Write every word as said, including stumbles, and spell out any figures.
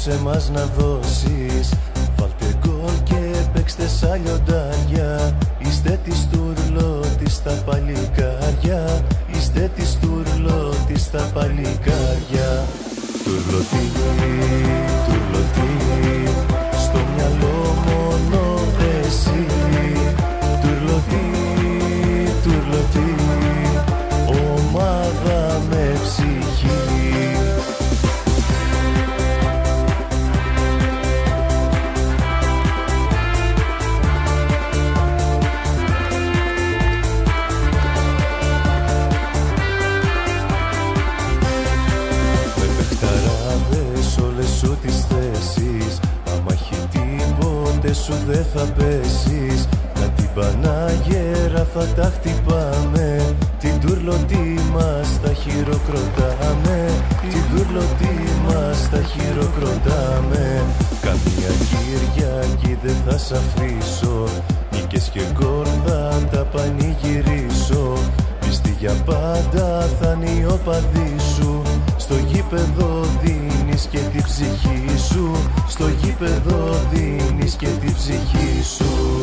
σε μας να δώσεις. Βάλτε γκολ και παίξτε σαν λιοντάρια. Είστε της τουρλώτης στα παλικάρια. Είστε της τουρλώτης στα παλικάρια. Τουρλωτή, τουρλωτή, στο μυαλό μόνο εσύ. Τουρλωτή, τουρλωτή, ομάδα με ψυχή. Σου τις θέσεις, άμα έχει τίποτε σου δεν θα πέσεις. Να την Παναγέρα θα τα χτυπάμε, την τουρλωτή μας τα χειροκροτάμε. Την τουρλωτή μας τα χειροκροτάμε. Καμία Κυριακή δεν θα σ' αφήσω, νίκες και γκολ θα τα πανηγυρίσω. Πίστη για πάντα θα είναι οι οπαδοί σου, στο γήπεδο δίνεις και την ψυχή σου. Στο γήπεδο δίνεις και την ψυχή σου.